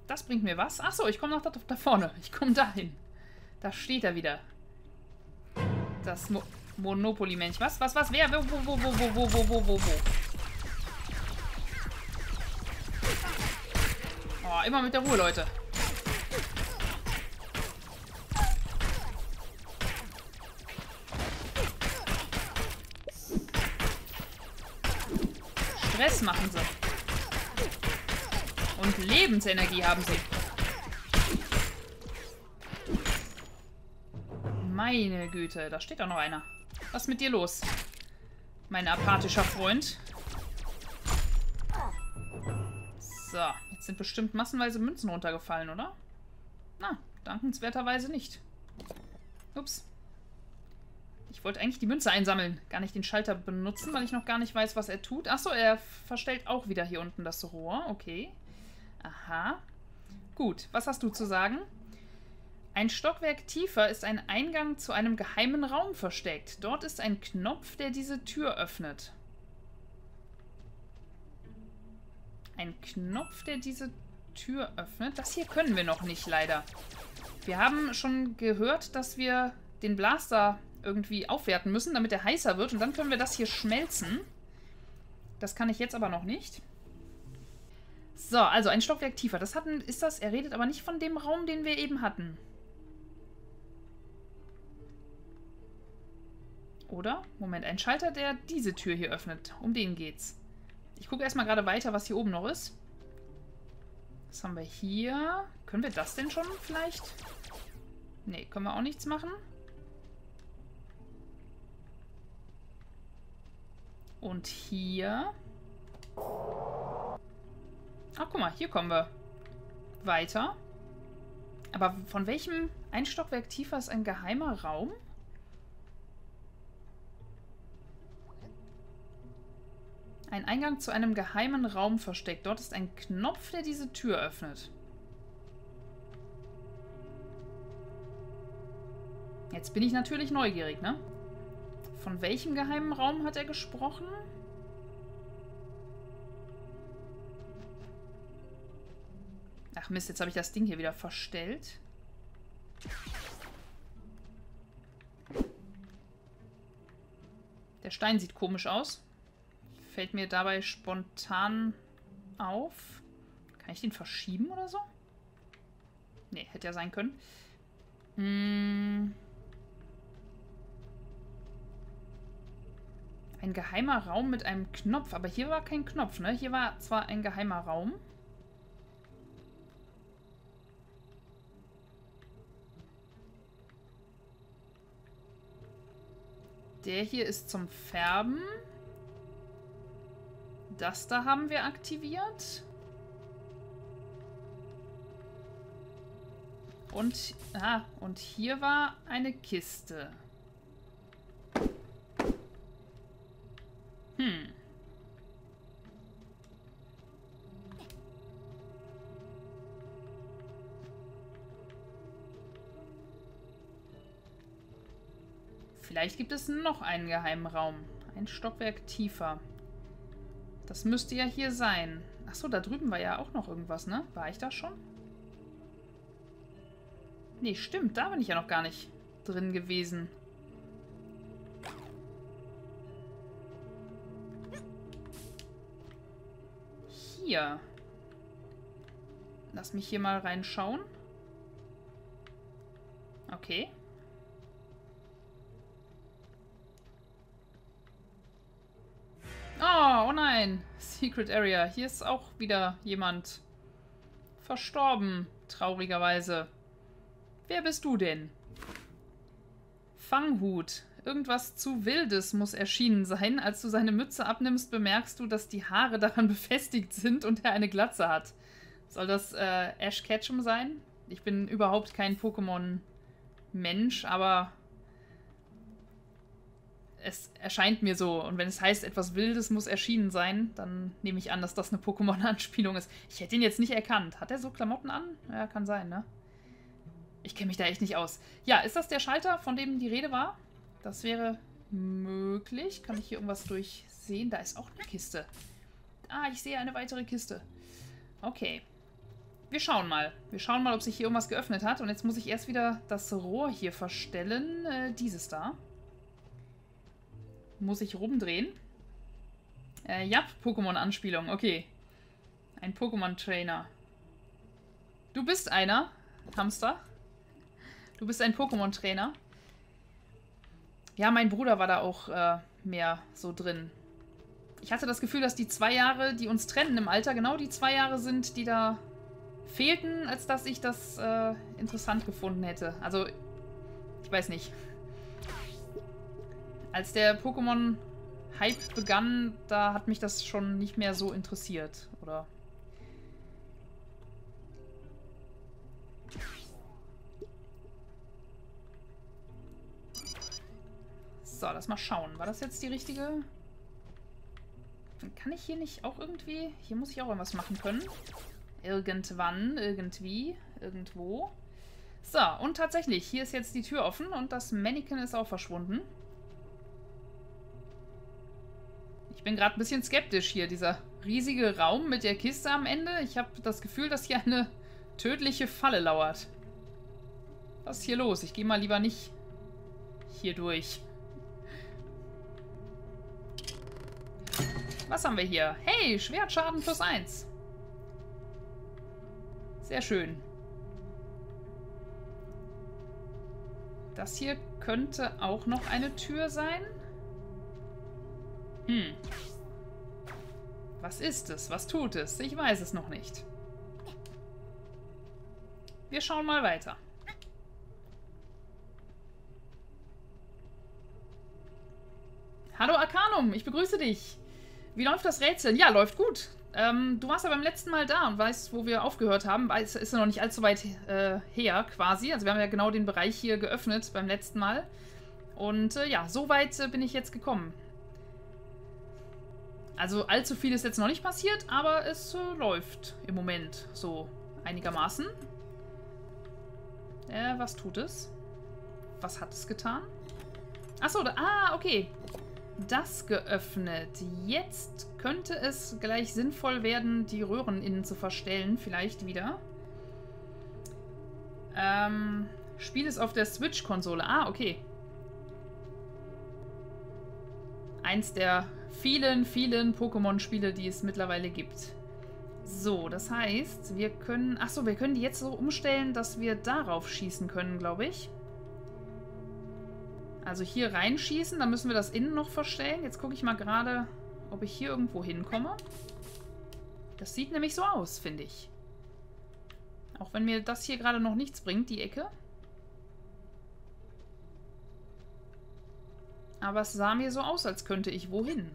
Das bringt mir was. Achso, ich komme noch da vorne. Ich komme dahin. Da steht er wieder. Das Monopoly-Männchen. Was? Wer? Wo? Oh, immer mit der Ruhe, Leute. Stress machen sie. Und Lebensenergie haben sie. Meine Güte, da steht doch noch einer. Was ist mit dir los? Mein apathischer Freund. So, jetzt sind bestimmt massenweise Münzen runtergefallen, oder? Na, dankenswerterweise nicht. Ups. Ich wollte eigentlich die Münze einsammeln, gar nicht den Schalter benutzen, weil ich noch gar nicht weiß, was er tut. Achso, er verstellt auch wieder hier unten das Rohr. Okay. Aha. Gut, was hast du zu sagen? Ein Stockwerk tiefer ist ein Eingang zu einem geheimen Raum versteckt. Dort ist ein Knopf, der diese Tür öffnet. Ein Knopf, der diese Tür öffnet? Das hier können wir noch nicht, leider. Wir haben schon gehört, dass wir den Blaster irgendwie aufwerten müssen, damit er heißer wird. Und dann können wir das hier schmelzen. Das kann ich jetzt aber noch nicht. So, also ein Stockwerk tiefer. Er redet aber nicht von dem Raum, den wir eben hatten. Oder? Moment, ein Schalter, der diese Tür hier öffnet. Um den geht's. Ich gucke erstmal gerade weiter, was hier oben noch ist. Was haben wir hier? Können wir das denn schon vielleicht? Nee, können wir auch nichts machen. Und hier. Ach, guck mal, hier kommen wir weiter. Aber von welchem ein Stockwerk tiefer ist ein geheimer Raum? Ein Eingang zu einem geheimen Raum versteckt. Dort ist ein Knopf, der diese Tür öffnet. Jetzt bin ich natürlich neugierig, ne? Von welchem geheimen Raum hat er gesprochen? Ach Mist, jetzt habe ich das Ding hier wieder verstellt. Der Stein sieht komisch aus. Fällt mir dabei spontan auf. Kann ich den verschieben oder so? Nee, hätte ja sein können. Ein geheimer Raum mit einem Knopf. Aber hier war kein Knopf, ne? Hier war zwar ein geheimer Raum. Der hier ist zum Färben. Das da haben wir aktiviert. Und hier war eine Kiste. Vielleicht gibt es noch einen geheimen Raum. Ein Stockwerk tiefer. Das müsste ja hier sein. Achso, da drüben war ja auch noch irgendwas, ne? War ich da schon? Nee, stimmt. Da bin ich ja noch gar nicht drin gewesen. Hier. Lass mich hier mal reinschauen. Okay. Oh nein. Secret Area. Hier ist auch wieder jemand verstorben. Traurigerweise. Wer bist du denn? Fanghut. Irgendwas zu Wildes muss erschienen sein. Als du seine Mütze abnimmst, bemerkst du, dass die Haare daran befestigt sind und er eine Glatze hat. Soll das Ash Ketchum sein? Ich bin überhaupt kein Pokémon-Mensch, aber es erscheint mir so. Und wenn es heißt, etwas Wildes muss erschienen sein, dann nehme ich an, dass das eine Pokémon-Anspielung ist. Ich hätte ihn jetzt nicht erkannt. Hat er so Klamotten an? Ja, kann sein, ne? Ich kenne mich da echt nicht aus. Ja, ist das der Schalter, von dem die Rede war? Das wäre möglich. Kann ich hier irgendwas durchsehen? Da ist auch eine Kiste. Ah, ich sehe eine weitere Kiste. Okay. Wir schauen mal. Wir schauen mal, ob sich hier irgendwas geöffnet hat. Und jetzt muss ich erst wieder das Rohr hier verstellen. Dieses da. Muss ich rumdrehen. Ja, Pokémon-Anspielung. Okay. Ein Pokémon-Trainer. Du bist einer, Hamster. Du bist ein Pokémon-Trainer. Ja, mein Bruder war da auch mehr so drin. Ich hatte das Gefühl, dass die 2 Jahre, die uns trennen im Alter, genau die 2 Jahre sind, die da fehlten, als dass ich das interessant gefunden hätte. Also, ich weiß nicht. Als der Pokémon-Hype begann, da hat mich das schon nicht mehr so interessiert, oder? So, lass mal schauen. War das jetzt die richtige? Kann ich hier nicht auch irgendwie... Hier muss ich auch irgendwas machen können. Irgendwann, irgendwie, irgendwo. So, und tatsächlich, hier ist jetzt die Tür offen und das Mannequin ist auch verschwunden. Ich bin gerade ein bisschen skeptisch hier. Dieser riesige Raum mit der Kiste am Ende. Ich habe das Gefühl, dass hier eine tödliche Falle lauert. Was ist hier los? Ich gehe mal lieber nicht hier durch. Was haben wir hier? Hey, Schwertschaden +1. Sehr schön. Das hier könnte auch noch eine Tür sein. Was ist es? Was tut es? Ich weiß es noch nicht. Wir schauen mal weiter. Hallo Arcanum, ich begrüße dich. Wie läuft das Rätsel? Ja, läuft gut. Du warst ja beim letzten Mal da und weißt, wo wir aufgehört haben. Es ist ja noch nicht allzu weit her, quasi. Also wir haben ja genau den Bereich hier geöffnet beim letzten Mal. Und ja, so weit bin ich jetzt gekommen. Also allzu viel ist jetzt noch nicht passiert, aber es läuft im Moment so einigermaßen. Was tut es? Was hat es getan? Achso, okay. Das geöffnet. Jetzt könnte es gleich sinnvoll werden, die Röhren innen zu verstellen. Vielleicht wieder. Spiel ist auf der Switch-Konsole. Ah, okay. Eins der vielen, vielen Pokémon-Spiele, die es mittlerweile gibt. So, das heißt, wir können... Achso, wir können die jetzt so umstellen, dass wir darauf schießen können, glaube ich. Also hier reinschießen, dann müssen wir das innen noch verstellen. Jetzt gucke ich mal gerade, ob ich hier irgendwo hinkomme. Das sieht nämlich so aus, finde ich. Auch wenn mir das hier gerade noch nichts bringt, die Ecke. Aber es sah mir so aus, als könnte ich wohin.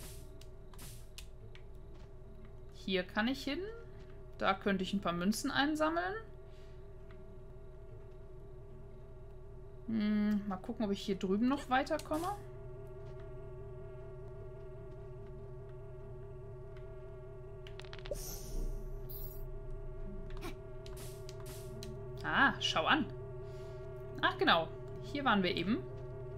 Hier kann ich hin. Da könnte ich ein paar Münzen einsammeln. Mal gucken, ob ich hier drüben noch weiterkomme. Ah, schau an. Ach genau, hier waren wir eben.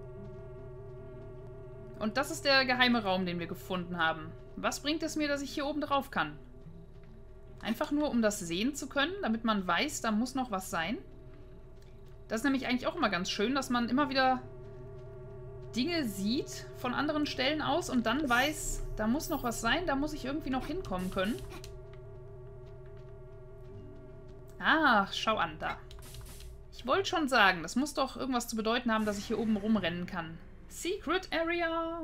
Und das ist der geheime Raum, den wir gefunden haben. Was bringt es mir, dass ich hier oben drauf kann? Einfach nur, um das sehen zu können, damit man weiß, da muss noch was sein. Das ist nämlich eigentlich auch immer ganz schön, dass man immer wieder Dinge sieht von anderen Stellen aus und dann weiß, da muss noch was sein, da muss ich irgendwie noch hinkommen können. Ach, schau an, da. Ich wollte schon sagen, das muss doch irgendwas zu bedeuten haben, dass ich hier oben rumrennen kann. Secret Area.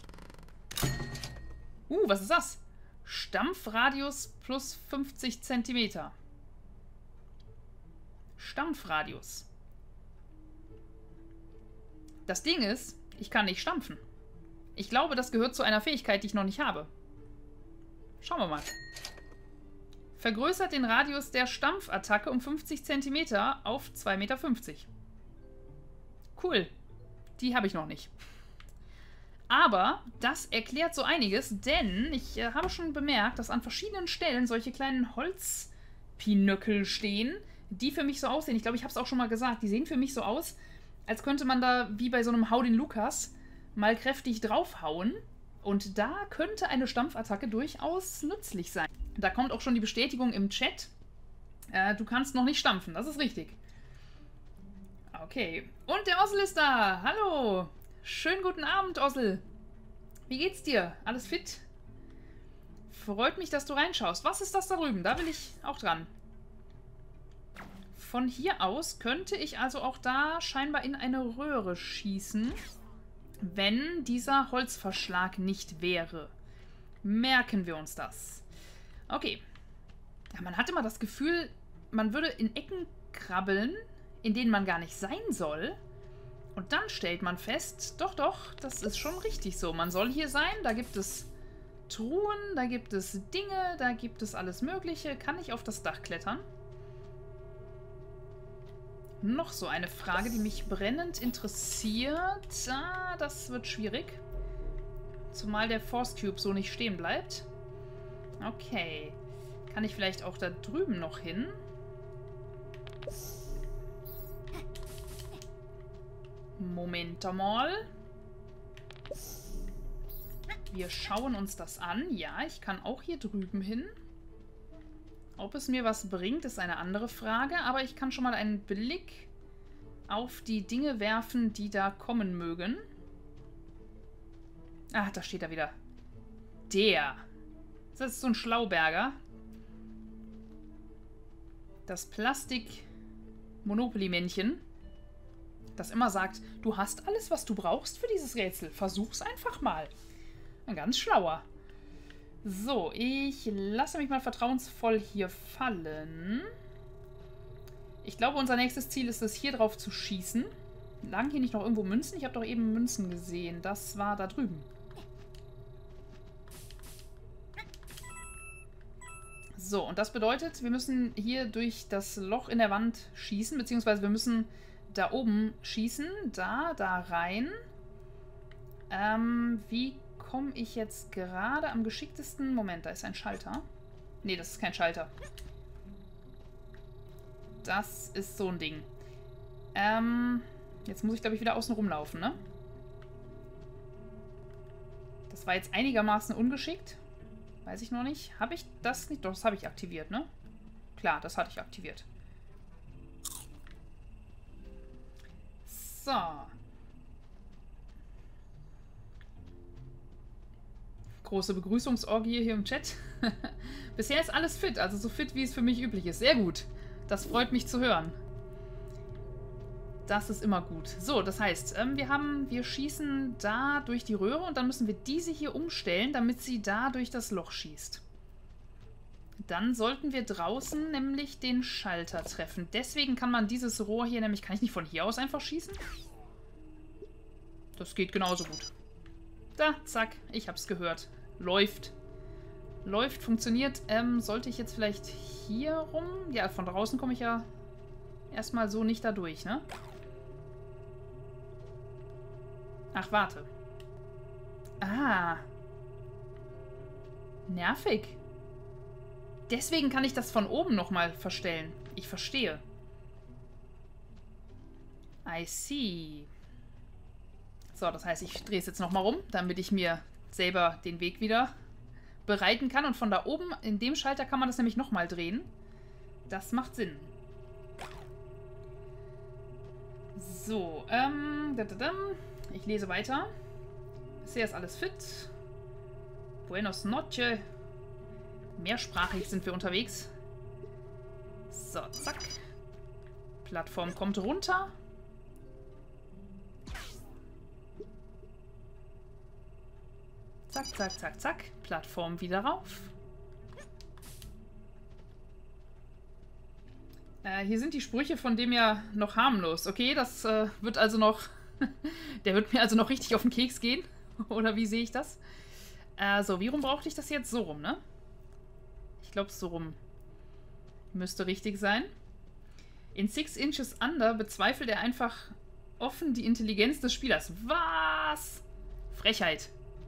Was ist das? Stampfradius plus 50 cm. Stampfradius. Das Ding ist, ich kann nicht stampfen. Ich glaube, das gehört zu einer Fähigkeit, die ich noch nicht habe. Schauen wir mal. Vergrößert den Radius der Stampfattacke um 50 cm auf 2,50 Meter. Cool. Die habe ich noch nicht. Aber das erklärt so einiges, denn ich habe schon bemerkt, dass an verschiedenen Stellen solche kleinen Holzpinöckel stehen, die für mich so aussehen. Ich glaube, ich habe es auch schon mal gesagt. Die sehen für mich so aus, als könnte man da, wie bei so einem Hau den Lukas, mal kräftig draufhauen. Und da könnte eine Stampfattacke durchaus nützlich sein. Da kommt auch schon die Bestätigung im Chat. Du kannst noch nicht stampfen, das ist richtig. Okay. Und der Ossel ist da. Hallo. Schönen guten Abend, Ossel. Wie geht's dir? Alles fit? Freut mich, dass du reinschaust. Was ist das da drüben? Da will ich auch dran. Von hier aus könnte ich also auch da scheinbar in eine Röhre schießen, wenn dieser Holzverschlag nicht wäre. Merken wir uns das. Okay. Ja, man hat immer das Gefühl, man würde in Ecken krabbeln, in denen man gar nicht sein soll. Und dann stellt man fest, doch, doch, das ist schon richtig so. Man soll hier sein, da gibt es Truhen, da gibt es Dinge, da gibt es alles Mögliche. Kann ich auf das Dach klettern? Noch so eine Frage, die mich brennend interessiert. Ah, das wird schwierig. Zumal der Force Cube so nicht stehen bleibt. Okay. Kann ich vielleicht auch da drüben noch hin? Moment mal. Wir schauen uns das an. Ja, ich kann auch hier drüben hin. Ob es mir was bringt, ist eine andere Frage. Aber ich kann schon mal einen Blick auf die Dinge werfen, die da kommen mögen. Ah, da steht er wieder. Der. Das ist so ein Schlauberger. Das Plastik-Monopoly-Männchen, das immer sagt, du hast alles, was du brauchst für dieses Rätsel. Versuch's einfach mal. Ein ganz schlauer. So, ich lasse mich mal vertrauensvoll hier fallen. Ich glaube, unser nächstes Ziel ist es, hier drauf zu schießen. Lagen hier nicht noch irgendwo Münzen? Ich habe doch eben Münzen gesehen. Das war da drüben. So, und das bedeutet, wir müssen hier durch das Loch in der Wand schießen, beziehungsweise wir müssen da oben schießen. Da rein. Wie komme ich jetzt gerade am geschicktesten? Moment, da ist ein Schalter. Nee, das ist kein Schalter. Das ist so ein Ding. Jetzt muss ich, glaube ich, wieder außen rumlaufen, ne? Das war jetzt einigermaßen ungeschickt. Weiß ich noch nicht. Habe ich das nicht? Doch, das habe ich aktiviert, ne? Klar, das hatte ich aktiviert. So. Große Begrüßungsorgie hier im Chat. Bisher ist alles fit, also so fit, wie es für mich üblich ist. Sehr gut. Das freut mich zu hören. Das ist immer gut. So, das heißt, wir schießen da durch die Röhre und dann müssen wir diese hier umstellen, damit sie da durch das Loch schießt. Dann sollten wir draußen nämlich den Schalter treffen. Deswegen kann man dieses Rohr hier nämlich... Kann ich nicht von hier aus einfach schießen? Das geht genauso gut. Da, zack, ich hab's gehört. Läuft. Läuft, funktioniert. Sollte ich jetzt vielleicht hier rum? Ja, von draußen komme ich ja erstmal so nicht da durch, ne? Ach, warte. Ah. Nervig. Deswegen kann ich das von oben nochmal verstellen. Ich verstehe. I see. So, das heißt, ich drehe es jetzt nochmal rum, damit ich mir selber den Weg wieder bereiten kann. Und von da oben, in dem Schalter, kann man das nämlich nochmal drehen. Das macht Sinn. So, ich lese weiter. Bisher ist alles fit. Buenos noches. Mehrsprachig sind wir unterwegs. So, zack. Plattform kommt runter. Zack, zack, zack, zack. Plattform wieder rauf. Hier sind die Sprüche von dem ja noch harmlos. Okay, das wird also noch... Der wird mir also noch richtig auf den Keks gehen. Oder wie sehe ich das? So, wie rum brauchte ich das jetzt? So rum, ne? Ich glaube, so rum müsste richtig sein. In 6 Inches Under bezweifelt er einfach offen die Intelligenz des Spielers. Was? Frechheit.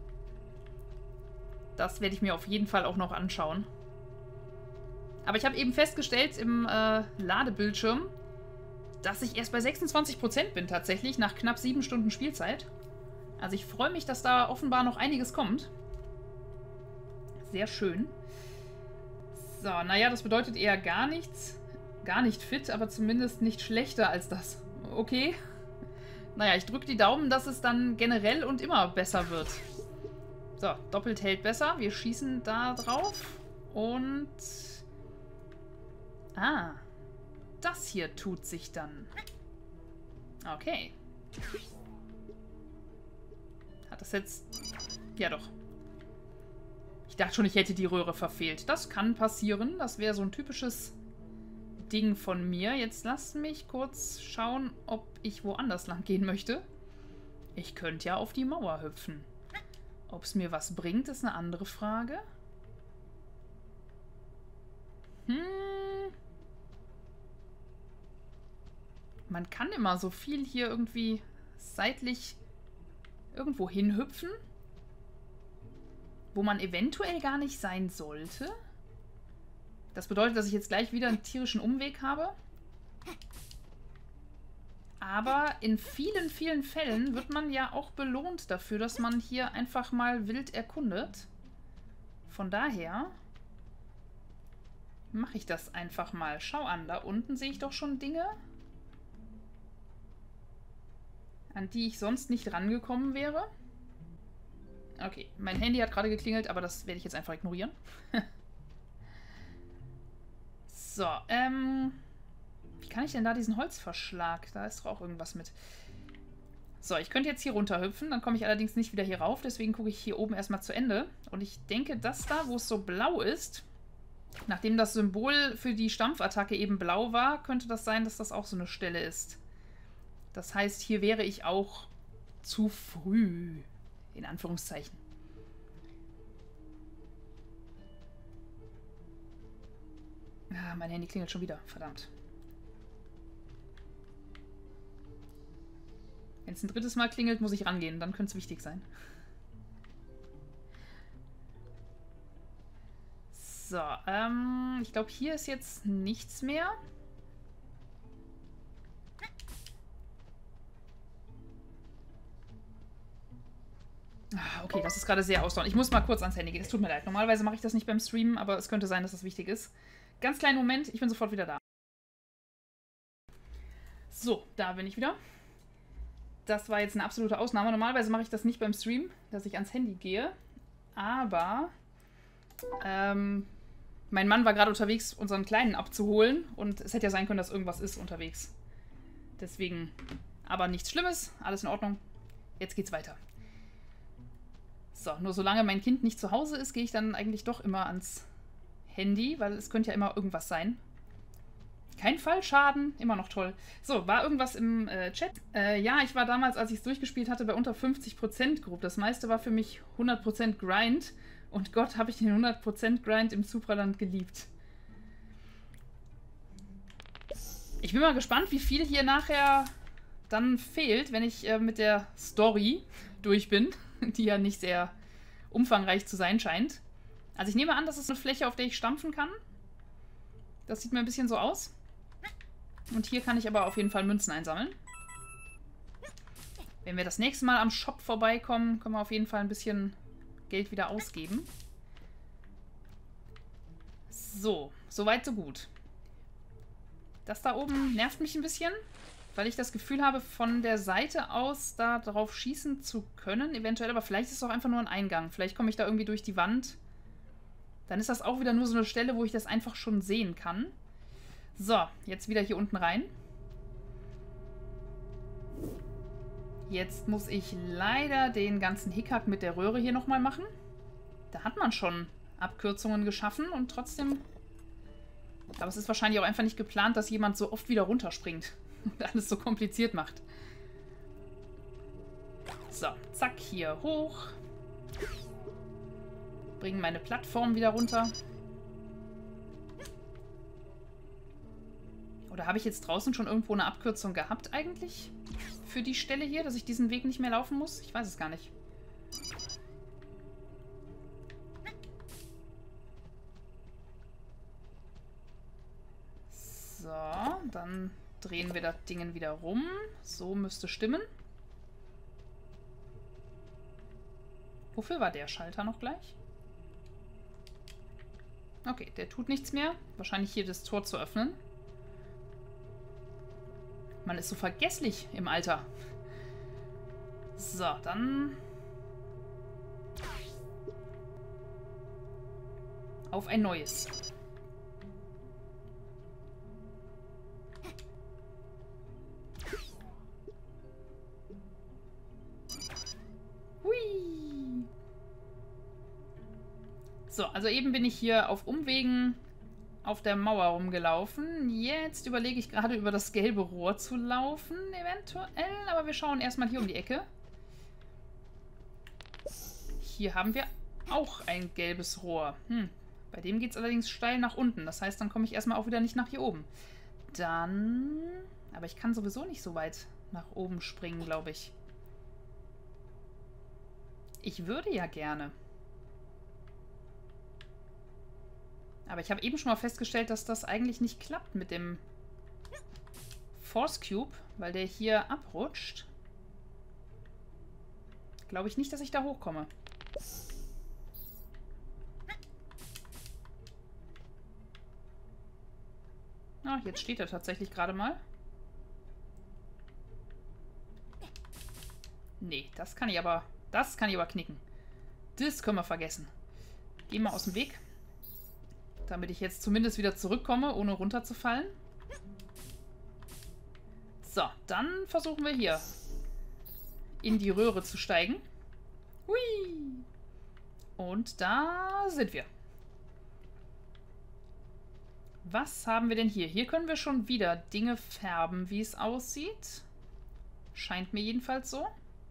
Das werde ich mir auf jeden Fall auch noch anschauen. Aber ich habe eben festgestellt im Ladebildschirm, dass ich erst bei 26% bin tatsächlich, nach knapp 7 Stunden Spielzeit. Also ich freue mich, dass da offenbar noch einiges kommt. Sehr schön. So, naja, das bedeutet eher gar nichts. gar nicht fit, aber zumindest nicht schlechter als das. Okay. Naja, ich drücke die Daumen, dass es dann generell und immer besser wird. So, doppelt hält besser. Wir schießen da drauf. Und... Ah. Das hier tut sich dann. Okay. Hat das jetzt... Ja doch. Ich dachte schon, ich hätte die Röhre verfehlt. Das kann passieren. Das wäre so ein typisches Ding von mir. Jetzt lasst mich kurz schauen, ob ich woanders lang gehen möchte. Ich könnte ja auf die Mauer hüpfen. Ob es mir was bringt, ist eine andere Frage. Man kann immer so viel hier irgendwie seitlich irgendwo hinhüpfen, wo man eventuell gar nicht sein sollte. Das bedeutet, dass ich jetzt gleich wieder einen tierischen Umweg habe. Aber in vielen, vielen Fällen wird man ja auch belohnt dafür, dass man hier einfach mal wild erkundet. Von daher mache ich das einfach mal. Schau an, da unten sehe ich doch schon Dinge, an die ich sonst nicht rangekommen wäre. Okay, mein Handy hat gerade geklingelt, aber das werde ich jetzt einfach ignorieren. So, wie kann ich denn da diesen Holzverschlag? Da ist doch auch irgendwas mit. So, ich könnte jetzt hier runterhüpfen, dann komme ich allerdings nicht wieder hier rauf, deswegen gucke ich hier oben erstmal zu Ende. Und ich denke, das da, wo es so blau ist, nachdem das Symbol für die Stampfattacke eben blau war, könnte das sein, dass das auch so eine Stelle ist. Das heißt, hier wäre ich auch zu früh. In Anführungszeichen. Ah, mein Handy klingelt schon wieder. Verdammt. Wenn es ein drittes Mal klingelt, muss ich rangehen. Dann könnte es wichtig sein. So, ich glaube, hier ist jetzt nichts mehr. Okay, das ist gerade sehr ausdauernd. Ich muss mal kurz ans Handy gehen. Es tut mir leid. Normalerweise mache ich das nicht beim Streamen, aber es könnte sein, dass das wichtig ist. Ganz kleinen Moment, ich bin sofort wieder da. So, da bin ich wieder. Das war jetzt eine absolute Ausnahme. Normalerweise mache ich das nicht beim Stream, dass ich ans Handy gehe. Aber mein Mann war gerade unterwegs, unseren Kleinen abzuholen. Und es hätte ja sein können, dass irgendwas ist unterwegs. Deswegen, aber nichts Schlimmes. Alles in Ordnung. Jetzt geht's weiter. So, nur solange mein Kind nicht zu Hause ist, gehe ich dann eigentlich doch immer ans Handy, weil es könnte ja immer irgendwas sein. Kein Fallschaden, immer noch toll. So, war irgendwas im Chat? Ja, ich war damals, als ich es durchgespielt hatte, bei unter 50% Group. Das meiste war für mich 100% Grind. Und Gott, habe ich den 100% Grind im Supraland geliebt. Ich bin mal gespannt, wie viel hier nachher dann fehlt, wenn ich mit der Story durch bin, die ja nicht sehr umfangreich zu sein scheint. Also ich nehme an, das ist eine Fläche, auf der ich stampfen kann. Das sieht mir ein bisschen so aus. Und hier kann ich aber auf jeden Fall Münzen einsammeln. Wenn wir das nächste Mal am Shop vorbeikommen, können wir auf jeden Fall ein bisschen Geld wieder ausgeben. So, soweit so gut. Das da oben nervt mich ein bisschen, weil ich das Gefühl habe, von der Seite aus da drauf schießen zu können, eventuell, aber vielleicht ist es auch einfach nur ein Eingang. Vielleicht komme ich da irgendwie durch die Wand. Dann ist das auch wieder nur so eine Stelle, wo ich das einfach schon sehen kann. So, jetzt wieder hier unten rein. Jetzt muss ich leider den ganzen Hickhack mit der Röhre hier nochmal machen. Da hat man schon Abkürzungen geschaffen und trotzdem... Aber es ist wahrscheinlich auch einfach nicht geplant, dass jemand so oft wieder runterspringt und alles so kompliziert macht. So, zack, hier hoch. Bringen meine Plattform wieder runter. Oder habe ich jetzt draußen schon irgendwo eine Abkürzung gehabt eigentlich? Für die Stelle hier, dass ich diesen Weg nicht mehr laufen muss? Ich weiß es gar nicht. So, dann drehen wir das Ding wieder rum. So müsste stimmen. Wofür war der Schalter noch gleich? Okay, der tut nichts mehr. Wahrscheinlich hier das Tor zu öffnen. Man ist so vergesslich im Alter. So, dann... auf ein neues. Hui. So, also eben bin ich hier auf Umwegen auf der Mauer rumgelaufen. Jetzt überlege ich gerade, über das gelbe Rohr zu laufen, eventuell. Aber wir schauen erstmal hier um die Ecke. Hier haben wir auch ein gelbes Rohr. Bei dem geht es allerdings steil nach unten. Das heißt, dann komme ich erstmal auch wieder nicht nach hier oben. Dann... aber ich kann sowieso nicht so weit nach oben springen, glaube ich. Ich würde ja gerne. Aber ich habe eben schon mal festgestellt, dass das eigentlich nicht klappt mit dem Force Cube, weil der hier abrutscht. Glaube ich nicht, dass ich da hochkomme. Ah, jetzt steht er tatsächlich gerade mal. Nee, das kann ich aber knicken. Das können wir vergessen. Geh mal aus dem Weg. Damit ich jetzt zumindest wieder zurückkomme, ohne runterzufallen. So, dann versuchen wir hier in die Röhre zu steigen. Hui! Und da sind wir. Was haben wir denn hier? Hier können wir schon wieder Dinge färben, wie es aussieht. Scheint mir jedenfalls so.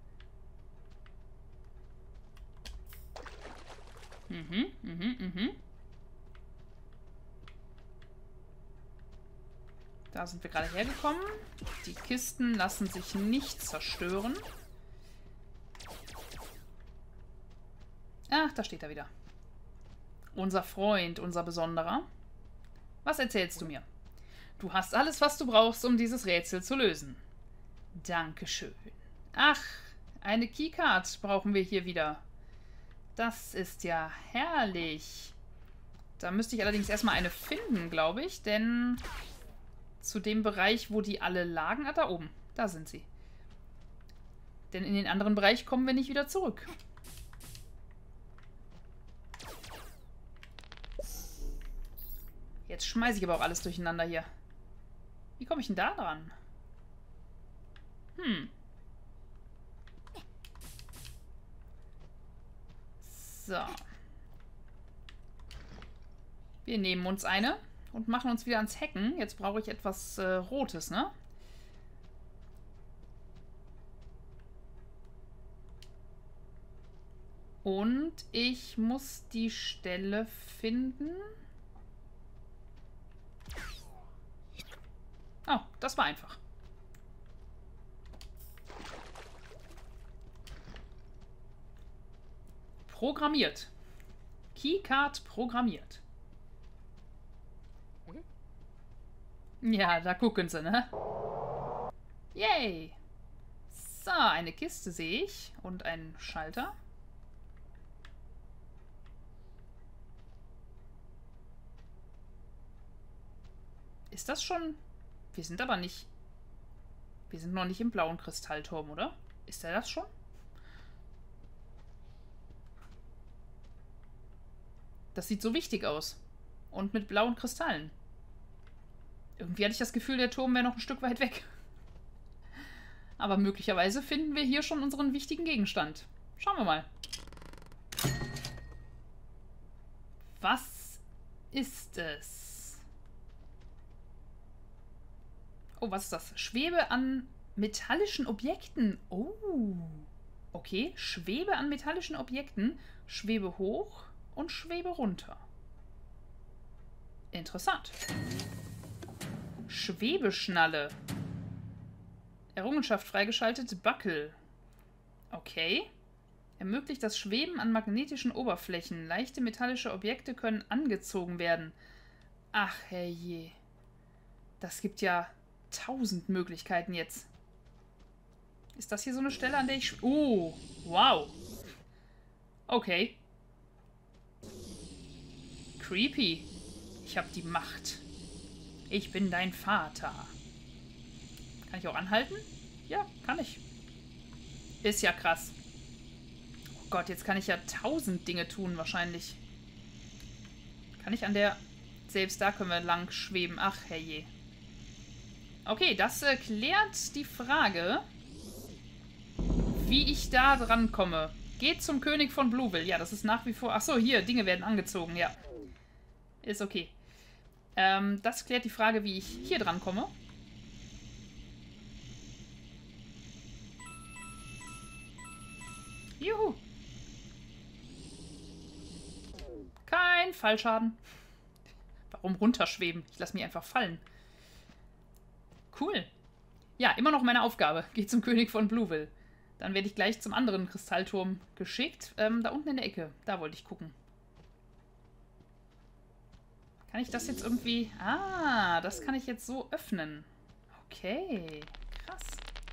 Da sind wir gerade hergekommen. Die Kisten lassen sich nicht zerstören. Ach, da steht er wieder. Unser Freund, unser Besonderer. Was erzählst du mir? Du hast alles, was du brauchst, um dieses Rätsel zu lösen. Dankeschön. Ach, eine Keycard brauchen wir hier wieder. Das ist ja herrlich. Da müsste ich allerdings erstmal eine finden, glaube ich, denn zu dem Bereich, wo die alle lagen, da oben, da sind sie. Denn in den anderen Bereich kommen wir nicht wieder zurück. Jetzt schmeiße ich aber auch alles durcheinander hier. Wie komme ich denn da dran? So. Wir nehmen uns eine und machen uns wieder ans Hacken. Jetzt brauche ich etwas Rotes, ne? Und ich muss die Stelle finden. Oh, das war einfach. Programmiert. Keycard programmiert. Ja, da gucken sie, ne? Yay! So, eine Kiste sehe ich. Und einen Schalter. Ist das schon... Wir sind aber nicht... Wir sind noch nicht im blauen Kristallturm, oder? Ist er das schon? Das sieht so wichtig aus. Und mit blauen Kristallen. Irgendwie hatte ich das Gefühl, der Turm wäre noch ein Stück weit weg. Aber möglicherweise finden wir hier schon unseren wichtigen Gegenstand. Schauen wir mal. Was ist es? Oh, was ist das? Schwebe an metallischen Objekten. Oh. Okay, schwebe an metallischen Objekten. Schwebe hoch und schwebe runter. Interessant. Schwebeschnalle. Errungenschaft freigeschaltet. Buckel. Okay. Ermöglicht das Schweben an magnetischen Oberflächen. Leichte metallische Objekte können angezogen werden. Ach, herrje. Das gibt ja 1000 Möglichkeiten jetzt. Ist das hier so eine Stelle, an der ich... Oh, wow. Okay. Creepy. Ich habe die Macht. Ich bin dein Vater. Kann ich auch anhalten? Ja, kann ich. Ist ja krass. Oh Gott, jetzt kann ich ja 1000 Dinge tun wahrscheinlich. Kann ich an der... Selbst da können wir lang schweben. Ach, herrje. Okay, das klärt die Frage, wie ich da dran komme. Geht zum König von Blueville. Ja, das ist nach wie vor... Achso, hier, Dinge werden angezogen, ja. Ist okay. Das klärt die Frage, wie ich hier dran komme. Juhu. Kein Fallschaden. Warum runterschweben? Ich lasse mich einfach fallen. Cool. Ja, immer noch meine Aufgabe. Geht zum König von Blueville. Dann werde ich gleich zum anderen Kristallturm geschickt. Da unten in der Ecke. Da wollte ich gucken. Kann ich das jetzt irgendwie... Ah, das kann ich jetzt so öffnen. Okay, krass.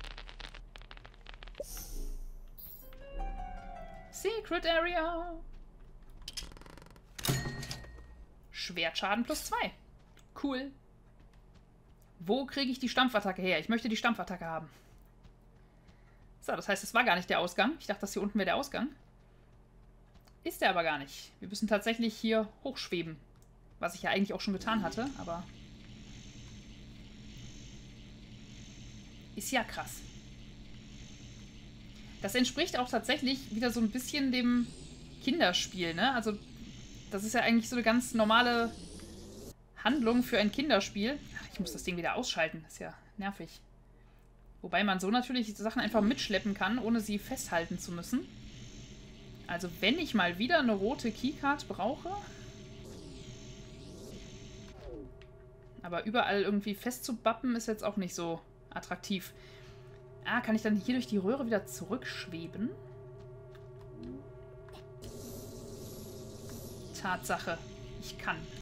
Secret Area. Schwertschaden +2. Cool. Wo kriege ich die Stampfattacke her? Ich möchte die Stampfattacke haben. So, das heißt, es war gar nicht der Ausgang. Ich dachte, das hier unten wäre der Ausgang. Ist der aber gar nicht. Wir müssen tatsächlich hier hochschweben. Was ich ja eigentlich auch schon getan hatte, aber... Ist ja krass. Das entspricht auch tatsächlich wieder so ein bisschen dem Kinderspiel, ne? Also, das ist ja eigentlich so eine ganz normale Handlung für ein Kinderspiel. Ach, ich muss das Ding wieder ausschalten. Das ist ja nervig. Wobei man so natürlich Sachen einfach mitschleppen kann, ohne sie festhalten zu müssen. Also, wenn ich mal wieder eine rote Keycard brauche... Aber überall irgendwie festzubappen ist jetzt auch nicht so attraktiv. Ah, kann ich dann hier durch die Röhre wieder zurückschweben? Tatsache. Ich kann.